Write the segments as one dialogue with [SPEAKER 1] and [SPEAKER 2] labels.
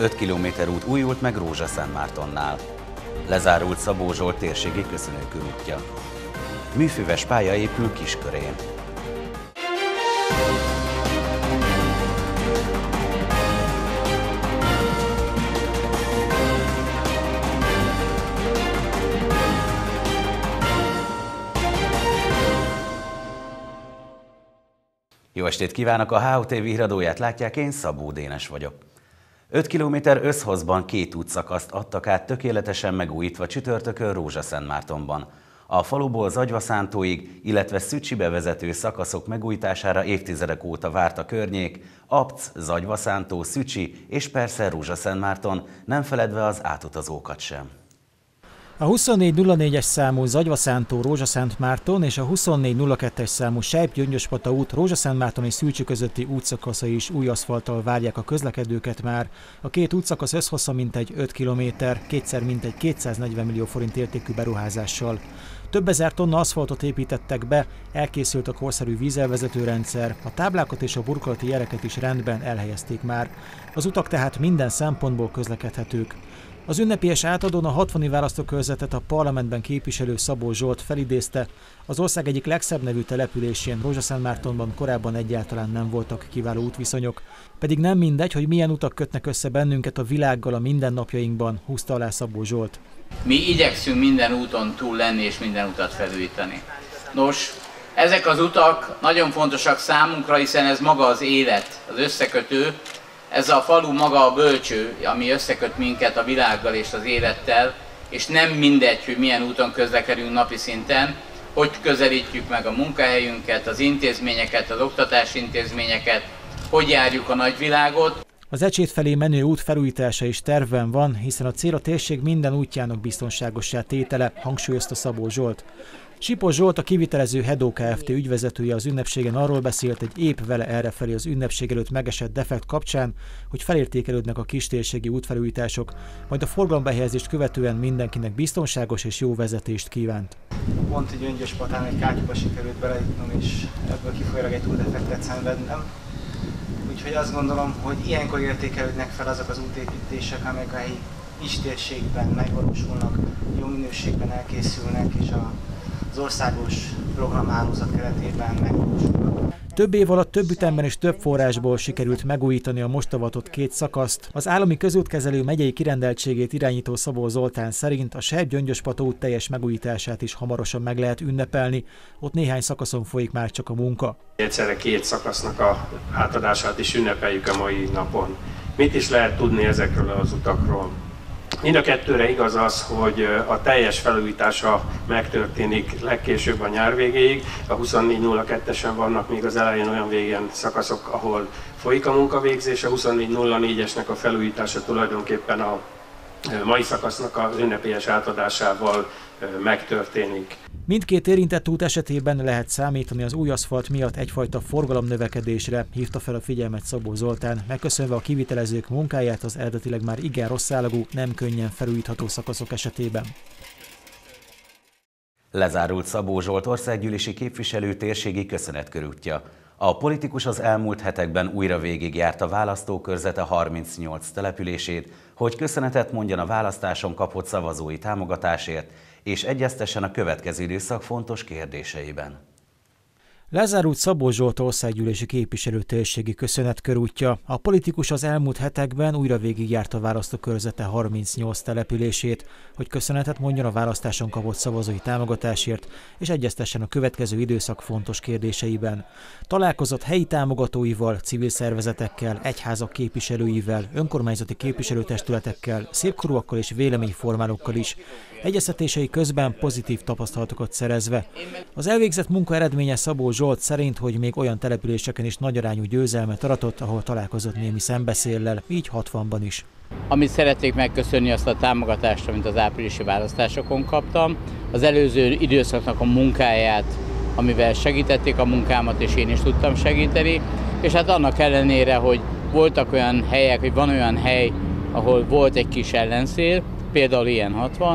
[SPEAKER 1] 5 km út újult meg Rózsaszentmártonnál. Lezárult Szabó Zsolt térségi köszönőkörútja. Műfüves pálya épül Kiskörén. Jó estét kívánok! A HOTV híradóját látják, én Szabó Dénes vagyok. 5 km összhozban 2 útszakaszt adtak át tökéletesen megújítva csütörtökön Rózsaszentmártonban. A faluból Zagyvaszántóig, illetve Szücsibe vezető szakaszok megújítására évtizedek óta várt a környék, Abc, Zagyvaszántó, Szücsi és persze Rózsaszentmárton, nem feledve az átutazókat sem. A 2404-es számú Zagyvaszántó Rózsaszentmárton és a 2402-es számú Sejp-Gyöngyöspata út Rózsaszentmárton és Szűcs közötti útszakaszai is új aszfalttal várják a közlekedőket már. A 2 útszakasz összhossza mintegy 5 kilométer, kétszer mintegy 240 millió forint értékű beruházással. Több ezer tonna aszfaltot építettek be, elkészült a korszerű vízelvezető rendszer, a táblákat és a burkolati jeleket is rendben elhelyezték már. Az utak tehát minden szempontból közlekedhetők. Az ünnepélyes átadón a 60. választókörzetet a parlamentben képviselő Szabó Zsolt felidézte. Az ország egyik legszebb nevű településén, Rózsaszentmártonban korábban egyáltalán nem voltak kiváló útviszonyok. Pedig nem mindegy, hogy milyen utak kötnek össze bennünket a világgal a mindennapjainkban, húzta alá Szabó Zsolt.
[SPEAKER 2] Mi igyekszünk minden úton túl lenni és minden utat felújítani. Nos, ezek az utak nagyon fontosak számunkra, hiszen ez maga az élet, az összekötő. Ez a falu maga a bölcső, ami összeköt minket a világgal és az élettel, és nem mindegy, hogy milyen úton közlekedünk napi szinten, hogy közelítjük meg a munkahelyünket, az intézményeket, az oktatási intézményeket, hogy járjuk a nagyvilágot.
[SPEAKER 3] Az Ecsét felé menő út felújítása is tervben van, hiszen a cél a térség minden útjának biztonságossá tétele, hangsúlyozta Szabó Zsolt. Sipos Zsolt, a kivitelező Hedó Kft. Ügyvezetője az ünnepségen arról beszélt egy épp vele errefelé az ünnepség előtt megesett defekt kapcsán, hogy felértékelődnek a kistérségi útfelújítások, majd a forgalombehelyezést követően mindenkinek biztonságos és jó vezetést kívánt.
[SPEAKER 4] Pont egy Gyöngyöspatán egy kátyúba sikerült belejutnom, és ebből kifolyólag egy túldefektet szenvednem. Úgyhogy azt gondolom, hogy ilyenkor értékelődnek fel azok az útépítések, amelyek a helyi kistérségben megvalósulnak, jó minőségben elkészülnek, és az országos programhálózat keretében megvalósulnak.
[SPEAKER 3] Több év alatt több ütemben és több forrásból sikerült megújítani a most avatott 2 szakaszt. Az állami közútkezelő megyei kirendeltségét irányító Szabó Zoltán szerint a Sejp-Gyöngyöspata út teljes megújítását is hamarosan meg lehet ünnepelni. Ott néhány szakaszon folyik már csak a munka.
[SPEAKER 5] Egyszerre 2 szakasznak a átadását is ünnepeljük a mai napon. Mit is lehet tudni ezekről az utakról? Mind a kettőre igaz az, hogy a teljes felújítása megtörténik legkésőbb a nyár végéig. A 2402-esen vannak még az elején olyan végén szakaszok, ahol folyik a munkavégzés, a 2404-esnek a felújítása tulajdonképpen a mai szakasznak az ünnepélyes átadásával megtörténik.
[SPEAKER 3] Mindkét érintett út esetében lehet számítani az új aszfalt miatt egyfajta forgalomnövekedésre, hívta fel a figyelmet Szabó Zoltán, megköszönve a kivitelezők munkáját az eredetileg már igen rossz állagú, nem könnyen felújítható szakaszok esetében.
[SPEAKER 1] Lezárult Szabó Zsolt országgyűlési képviselő térségi köszönetkörútja. A politikus az elmúlt hetekben újra végigjárt a választókörzete 38 települését, hogy köszönetet mondjon a választáson kapott szavazói támogatásért, és egyeztessen a következő időszak fontos kérdéseiben.
[SPEAKER 3] Lezárult Szabó Zsolt országgyűlési képviselő térségi köszönetkörútja. A politikus az elmúlt hetekben újra végigjárt a választókörzete 38 települését, hogy köszönetet mondjon a választáson kapott szavazói támogatásért, és egyeztessen a következő időszak fontos kérdéseiben. Találkozott helyi támogatóival, civil szervezetekkel, egyházak képviselőivel, önkormányzati képviselőtestületekkel, szépkorúakkal és véleményformálókkal is. Egyeztetései közben pozitív tapasztalatokat szerezve. Az elvégzett munka eredménye Szabó Zsolt szerint, hogy még olyan településeken is nagyarányú győzelmet aratott, ahol találkozott némi szembeszéllel, így 60-ban is.
[SPEAKER 2] Amit szeretnék megköszönni, azt a támogatást, amit az áprilisi választásokon kaptam, az előző időszaknak a munkáját, amivel segítették a munkámat, és én is tudtam segíteni, és hát annak ellenére, hogy voltak olyan helyek, hogy van olyan hely, ahol volt egy kis ellenszél, például ilyen 60,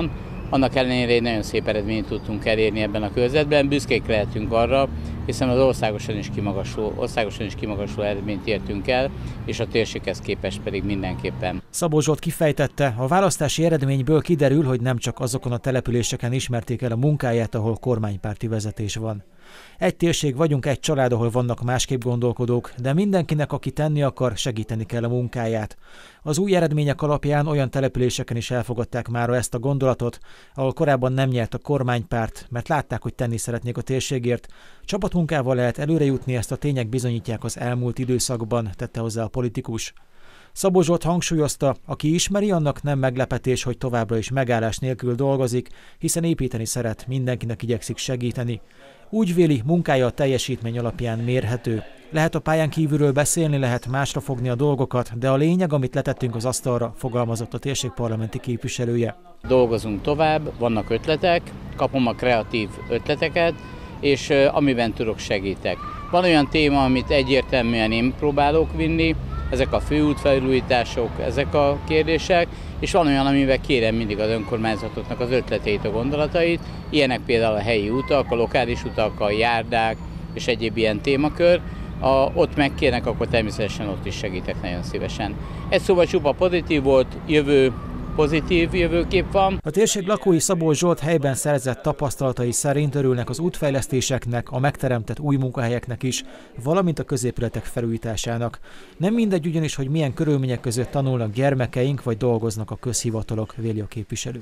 [SPEAKER 2] Annak ellenére egy nagyon szép eredményt tudtunk elérni ebben a körzetben, büszkék lehetünk arra, hiszen az országosan is kimagasló eredményt értünk el, és a térséghez képest pedig mindenképpen.
[SPEAKER 3] Szabó Zsolt kifejtette, a választási eredményből kiderül, hogy nem csak azokon a településeken ismerték el a munkáját, ahol kormánypárti vezetés van. Egy térség vagyunk, egy család, ahol vannak másképp gondolkodók, de mindenkinek, aki tenni akar, segíteni kell a munkáját. Az új eredmények alapján olyan településeken is elfogadták mára ezt a gondolatot, ahol korábban nem nyert a kormánypárt, mert látták, hogy tenni szeretnék a térségért. Csapatmunkával lehet előre jutni, ezt a tények bizonyítják az elmúlt időszakban, tette hozzá a politikus. Szabó Zsolt hangsúlyozta, aki ismeri, annak nem meglepetés, hogy továbbra is megállás nélkül dolgozik, hiszen építeni szeret, mindenkinek igyekszik segíteni. Úgy véli, munkája a teljesítmény alapján mérhető. Lehet a pályán kívülről beszélni, lehet másra fogni a dolgokat, de a lényeg, amit letettünk az asztalra, fogalmazott a térség parlamenti képviselője.
[SPEAKER 2] Dolgozunk tovább, vannak ötletek, kapom a kreatív ötleteket, és amiben tudok, segítek. Van olyan téma, amit egyértelműen én próbálok vinni, ezek a főútfelújítások, ezek a kérdések, és van olyan, amivel kérem mindig az önkormányzatoknak az ötleteit, a gondolatait, ilyenek például a helyi utak, a lokális utak, a járdák és egyéb ilyen témakör. Ott megkérnek, akkor természetesen ott is segítek nagyon szívesen. Ez szóval csupa pozitív volt, pozitív jövőkép van.
[SPEAKER 3] A térség lakói Szabó Zsolt helyben szerzett tapasztalatai szerint örülnek az útfejlesztéseknek, a megteremtett új munkahelyeknek is, valamint a középületek felújításának. Nem mindegy ugyanis, hogy milyen körülmények között tanulnak gyermekeink, vagy dolgoznak a közhivatalok, véli a képviselő.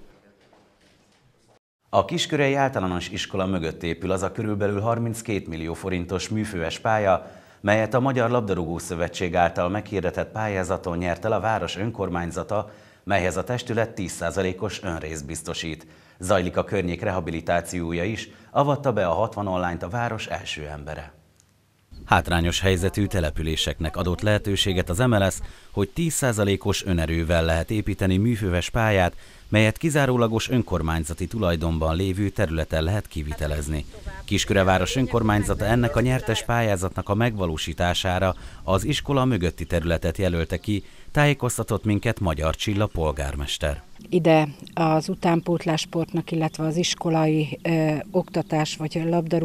[SPEAKER 1] A Kiskörei Általános Iskola mögött épül az a körülbelül 32 millió forintos műfőves pálya, melyet a Magyar Labdarúgó Szövetség által meghirdetett pályázaton nyert el a város önkormányzata, melyhez a testület 10%-os önrészt biztosít. Zajlik a környék rehabilitációja is, avatta be a 60 online-t a város első embere. Hátrányos helyzetű településeknek adott lehetőséget az MLS, hogy 10%-os önerővel lehet építeni műfőves pályát, melyet kizárólagos önkormányzati tulajdonban lévő területen lehet kivitelezni. Kisköreváros önkormányzata ennek a nyertes pályázatnak a megvalósítására az iskola mögötti területet jelölte ki, tájékoztatott minket Magyar Csilla polgármester.
[SPEAKER 6] Ide az utánpótlássportnak, illetve az iskolai oktatás vagy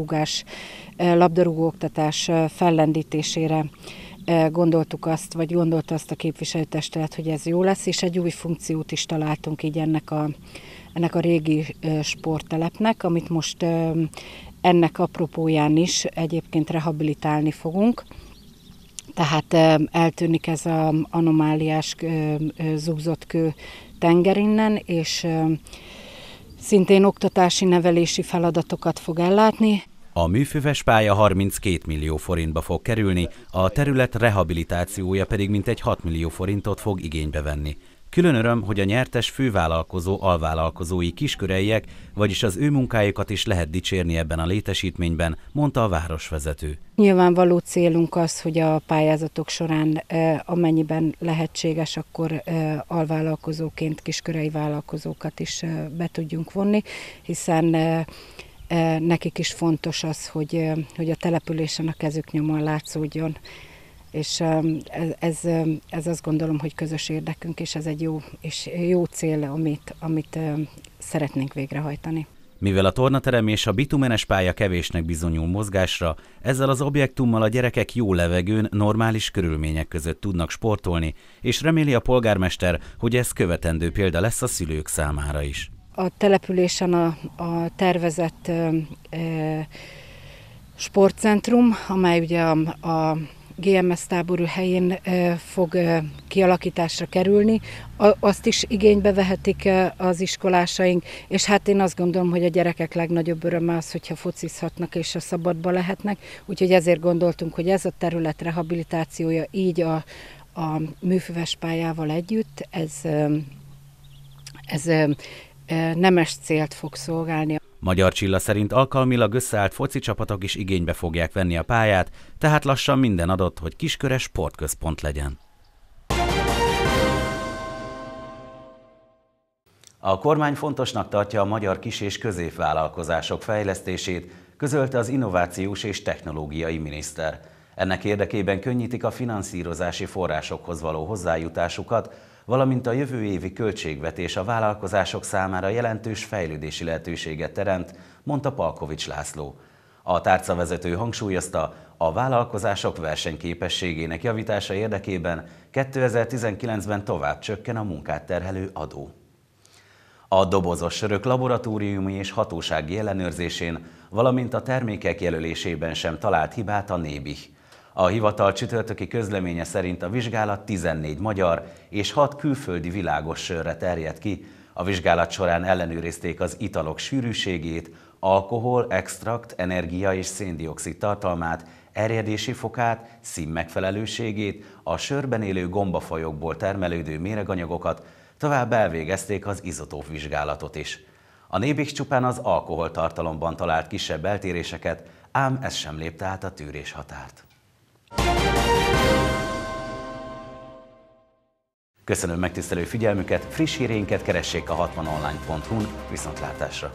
[SPEAKER 6] labdarúgó oktatás fellendítésére gondoltuk azt, vagy gondolta azt a képviselőtestület, hogy ez jó lesz, és egy új funkciót is találtunk így ennek a régi sporttelepnek, amit most ennek apropóján is egyébként rehabilitálni fogunk. Tehát eltűnik ez az anomáliás zugzott kő tenger innen, és szintén oktatási, nevelési feladatokat fog ellátni.
[SPEAKER 1] A műfőves pálya 32 millió forintba fog kerülni, a terület rehabilitációja pedig mintegy 6 millió forintot fog igénybe venni. Külön öröm, hogy a nyertes fővállalkozó alvállalkozói kisköreiek, vagyis az ő munkájukat is lehet dicsérni ebben a létesítményben, mondta a városvezető.
[SPEAKER 6] Nyilvánvaló célunk az, hogy a pályázatok során amennyiben lehetséges, akkor alvállalkozóként kiskörei vállalkozókat is be tudjunk vonni, hiszen nekik is fontos az, hogy a településen a kezük nyomon látszódjon. És ez azt gondolom, hogy közös érdekünk, és ez egy jó cél, amit szeretnénk végrehajtani.
[SPEAKER 1] Mivel a tornaterem és a bitumenes pálya kevésnek bizonyul mozgásra, ezzel az objektummal a gyerekek jó levegőn, normális körülmények között tudnak sportolni, és reméli a polgármester, hogy ez követendő példa lesz a szülők számára is.
[SPEAKER 6] A településen a tervezett sportcentrum, amely ugye a GMS táború helyén fog kialakításra kerülni, azt is igénybe vehetik az iskolásaink, és hát én azt gondolom, hogy a gyerekek legnagyobb öröme az, hogyha focizhatnak és a szabadba lehetnek, úgyhogy ezért gondoltunk, hogy ez a terület rehabilitációja így a műfőves pályával együtt, ez nemes célt fog szolgálni.
[SPEAKER 1] Magyar Csilla szerint alkalmilag összeállt foci csapatok is igénybe fogják venni a pályát, tehát lassan minden adott, hogy Kisköre sportközpont legyen. A kormány fontosnak tartja a magyar kis- és középvállalkozások fejlesztését, közölte az innovációs és technológiai miniszter. Ennek érdekében könnyítik a finanszírozási forrásokhoz való hozzájutásukat, valamint a jövő évi költségvetés a vállalkozások számára jelentős fejlődési lehetőséget teremt, mondta Palkovics László. A tárcavezető hangsúlyozta, a vállalkozások versenyképességének javítása érdekében 2019-ben tovább csökken a munkát terhelő adó. A dobozos sörök laboratóriumi és hatósági ellenőrzésén, valamint a termékek jelölésében sem talált hibát a NÉBIH. A hivatal csütörtöki közleménye szerint a vizsgálat 14 magyar és 6 külföldi világos sörre terjed ki. A vizsgálat során ellenőrizték az italok sűrűségét, alkohol, extrakt, energia és széndioxid tartalmát, erjedési fokát, színmegfelelőségét, a sörben élő gombafajokból termelődő méreganyagokat, továbbá elvégezték az izotóp vizsgálatot is. A NÉBIH csupán az alkoholtartalomban talált kisebb eltéréseket, ám ez sem lépte át a tűréshatárt. Köszönöm megtisztelő figyelmüket, friss hírénket keressék a 60online.hu-n, viszontlátásra!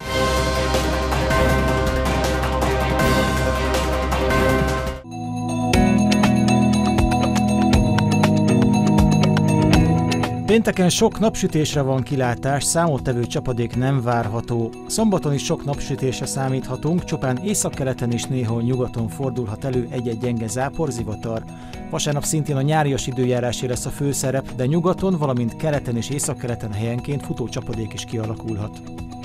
[SPEAKER 3] Pénteken sok napsütésre van kilátás, számottevő csapadék nem várható. Szombaton is sok napsütésre számíthatunk, csupán északkeleten és néhol nyugaton fordulhat elő egy-egy gyenge záporzivatar. Vasárnap szintén a nyárias időjárásé lesz a főszerep, de nyugaton, valamint keleten és északkeleten helyenként futócsapadék is kialakulhat.